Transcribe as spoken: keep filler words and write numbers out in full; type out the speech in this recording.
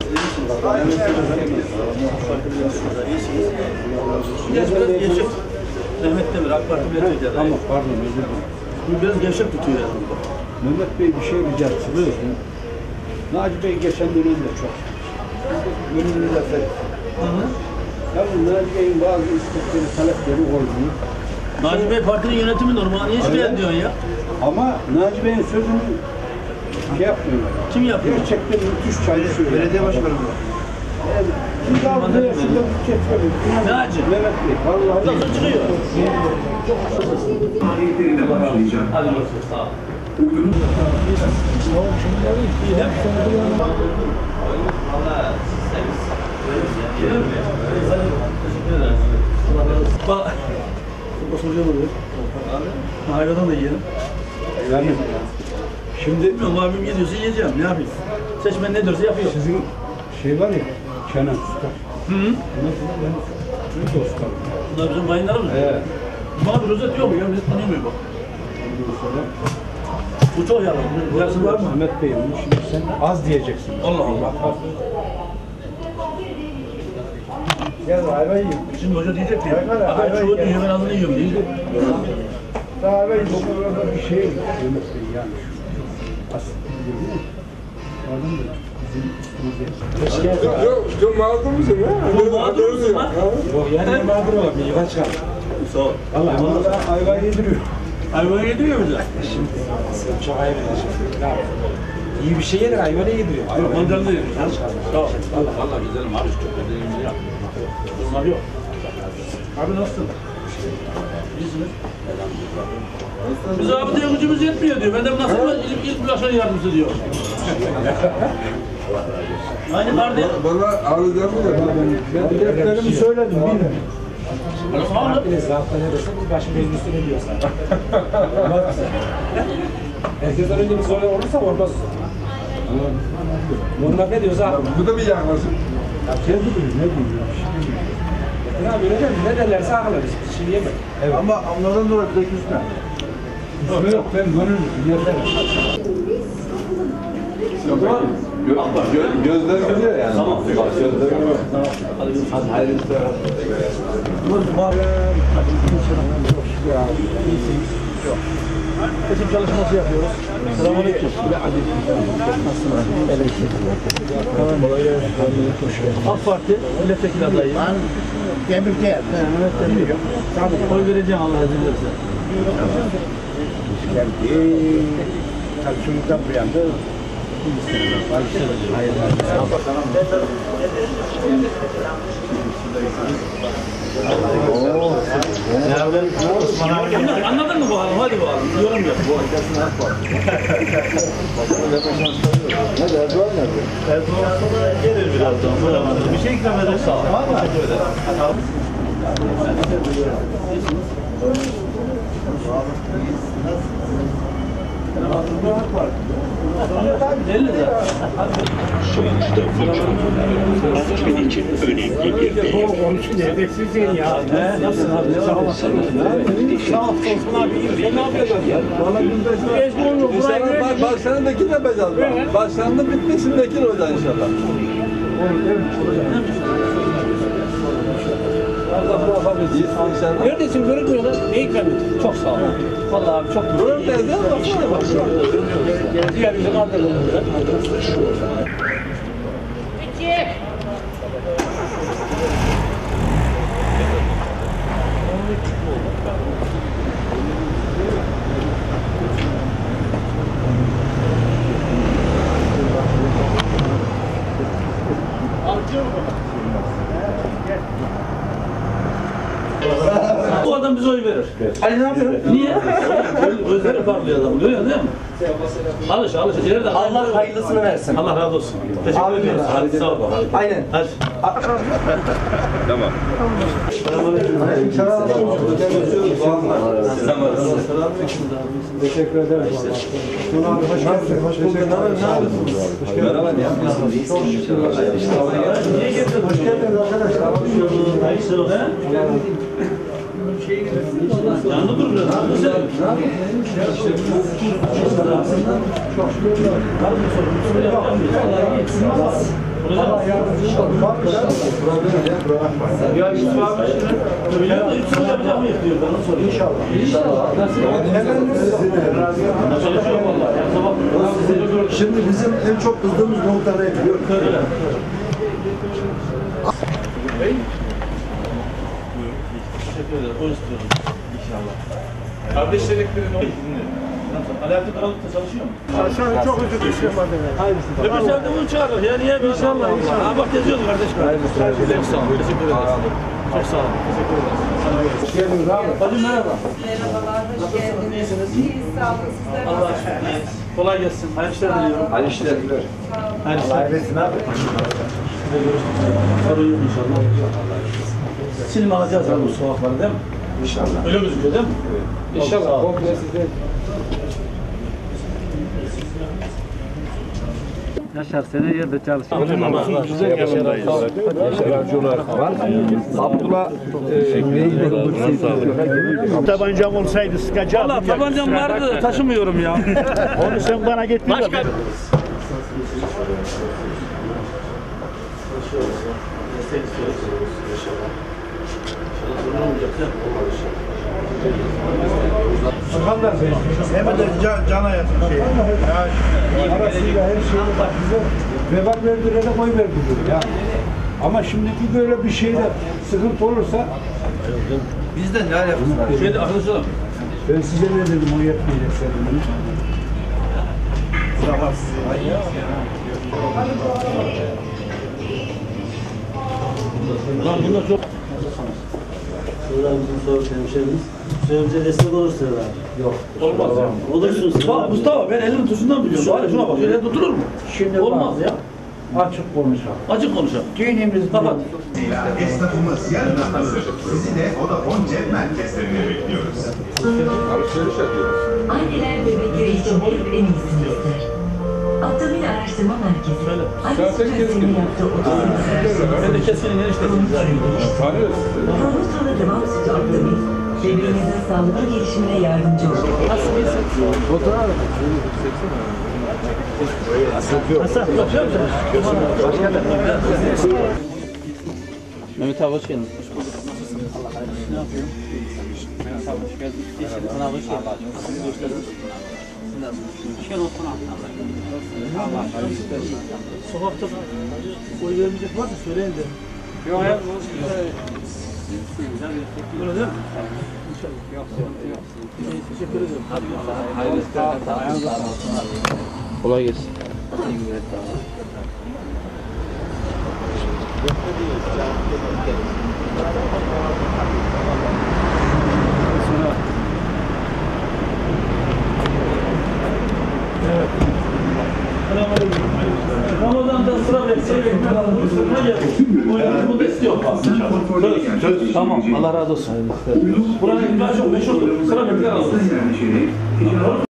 Biraz biraz gevşek. Mehmet Demir, AK Parti milletvekili. Tamam, pardon, özür dilerim. Bu biraz gevşek tutuyor yani. Mehmet Bey bir şey rica etsin. Naci Bey geçen dönemde çok. Gönüllü lafet. Yalnız Naci Bey'in bazı istekleri, talepleri olmuyor. Naci Bey partinin yönetimi normal. Niye şikayet ediyorsun ya? Ama Naci Bey'in sözünü şey yapmıyorlar. Kim yapıyor? Gerçekten müthiş çalışıyor. Belediye başkanı mı? Evet. Şimdi abi de şurada bir çekiyorum. Naci. Mehmet Bey. Vallahi. Nasıl çıkıyor? Eğitimine başlayacağım. Hadi bakalım. Sağ ol. Bugün İyi de. Bak. Basın hocam oluyor. Hayvandan da yiyelim. Yani şimdi Bilmiyorum abim gidiyorsa yiyeceğim. Ne yapayım? Seçmen ne diyorsa yapıyor. sizin şey var ya, Kenan Usta. Hı hı. Bunlar dostlarım. Bunlar bizim bayınlarımız. Evet. Bana bir rozet yok mu ya? Biz tanıyamıyor bak. Bu çok yalan. Yarısı var mı? Mehmet Bey, bunu şimdi sen az diyeceksin. Allah Allah. Gel ayva yiyeyim. Şimdi hoca diyecek ki, adam çoğu diyor ben azını yiyorum diyecek. Ayva yiyeyim. Orada bir şey Mehmet Bey yani şu asit biliyor değil mi? Pardon da bizim üstümüzde. Yok, çok mağdur musun ha? Bu mağdur musun lan? Yok yani mağdur olalım. Yuva çıkar. Sağ ol. Allah Allah ayva yediriyor. Hayvanı yediriyor bize. Çok ayıp ediyor. İyi bir şey yedir, hayvanı yediriyor. Mandalı yiyor. Sağ ol. Valla valla güzelim abi. Çok dediğimizi yap. Bunlar yok. Abi nasılsın? İyisiniz. Biz abi diyor gücümüz yetmiyor diyor. Ben de nasıl ilk, ilk bulaşan yardımcısı diyor. Aynı kardeş. Bana ağlayacağım ya. Ben dertlerimi söyledim. Bilmiyorum. Sağ olun. Biz zaten ne desek biz başımızın üstüne diyorsan. Herkesten önce bir soru olursa olmaz. Onlar ne diyorsa abi. Bu da bir yaklaşım. Ya kendi bilir ne bilmiyor. Ya böyle değil mi? Ne derlerse ağlarız. Bir şey diyemem. Evet. Ama onlardan sonra bir de küsme. Yok yok ben gönüllü. Yeter. Gö gö gözler görüyor yani. Tamam. Gözler görüyor. Hadi Hayırlı işler. seçim çalışması yapıyoruz. Selamünaleyküm. AK Parti milletvekili adayı. Ben Demir'de Evet, Demir. Tabii. Oy vereceğim Allah izin verirse. geldi. Çalışımızdan bir yanda Anladın mı bu hanım? Hadi bu hanım. Yorum yap. Bu Ne der? Erdoğan nerede? Erdoğan gelir birazdan. Bir şey ikram eder. Sağ olun. Teşekkür ederim. Sonuçta Türkiye için önemli bir değer. Onun için de hedeksiz değil ya. Nasılsın abi? Sağ ol. Sağ ol, olsun abi. İyi. Ne yapıyorsun ya? Bak, bak senin vekil yapacağız bak. Bak senin de bitmesin vekil olacaksın inşallah. İyisin inşallah. Neredesin? Görünmüyor lan. Ne ikram ediyorsun? Çok sağ ol. Vallahi abi çok Durur teyze baksana baksana. Diğer bizi kaldırın. Bu adam bize oy verir. Ali ne yapıyor? Niye? Gözleri parlıyor adam. Görüyorsun değil mi? Alış alış. Yere de Allah hayırlısını versin. Allah razı olsun. Teşekkür Amin. ediyoruz. Hadi sağ ol. Aynen. Hadi. Tamam. Teşekkür ederim. Hoş geldin. Hoş bulduk. Merhaba, ne yapıyorsun? Niye getirdin? Hoş geldiniz arkadaşlar. Hayırlısı olsun. Yandı dur biraz. Ne yapıyorsun? Çok şükür. Var mı sorun? Soru yapacağım. Allah yardımcınız olsun. Ya Yusuf abi şimdi biliyor musun? Yusuf yapacak mıyız diyor bana soruyor. İnşallah. İnşallah. Şimdi bizim en çok kızdığımız nokta ne biliyor musun? Teşekkür ederim. O istiyorum. İnşallah. Kardeşlerin o Alaaddin Karalık'ta çalışıyor mu? Aşağı çok üzüldü bir şey var demek. Öbür saatte bunu çağırır. Ya niye? İnşallah. İnşallah. Ha bak yazıyordu kardeş. Çok sağ olun. Teşekkür ederiz. Çok sağ olun. Teşekkür ederiz. Hoş geldiniz abi. Hacım merhaba. Merhabalar, hoş geldiniz. İyisiniz. İyiyiz, sağ olun. Sizler Allah nasılsınız? aşkına. Kolay gelsin. Hayırlı işler diliyorum. Hayırlı işler diler. Hayırlı işler. Hayırlısın abi. Sorun yok inşallah. Silme alacağız abi bu sokakları değil mi? İnşallah. Öyle gözüküyor değil mi? İnşallah komple size. Yaşar seni yerde çalışıyor. Abdullah Tabancam olsaydı sıkacağım. Valla tabancam vardı taşımıyorum ya. Onu sen bana getir. Başka. Hem de can, can hayatı şey. arasıyla her şeyi bak bize vebal verdirene koy verdirir ya. Ama şimdiki böyle bir şeyde sıkıntı olursa Bizden ne alakası? Şeyde arkadaşlar. ben size ne dedim o yetmeyecek senin. Lan bunlar çok... Şuradan bizim soru hemşehrimiz. Sözümüze destek olursa Yok. Olmaz ya. Olursunuz. Bak Mustafa ben elinin tuşundan biliyorum. Bari şuna bak. Şöyle oturur mu? Şimdi Olmaz ya. Açık konuşalım. Açık konuşalım. Dinimiz Kapat. Esnafımız yarına hazır. Sizi de Vodafone Cep merkezlerine bekliyoruz. Alışveriş yapıyoruz. Anneler bebekleri için hep en iyisini ister. Abdomin Araştırma Merkezi. Anne süt üretimini yaptığı otuz yıl Ben de keskin eniştesiniz. Tanıyoruz sizi. Promosala devam sütü Abdomin, bebeğinizin sağlıklı gelişimine yardımcı olur. Mehmet abi hoş geldin. Ne yapıyorsun? Mehmet abi hoş geldin. Sana hoş geldin. Şöyle otur Allah Sokakta oy vermeyecek varsa söyleyin de. Yok hayır. Öyle değil mi? İnşallah. Yok yok. Teşekkür ederim. Hadi görüşürüz. Hayırlı kolay gelsin. Evet. Selamünaleyküm. Ramazan'da sıra bekleyin. Sırtına gelin. Oyunu da istiyor bak. Söz. Tamam. Allah razı olsun. Buranın daha çok meşhurdur. Sıra bekler alın.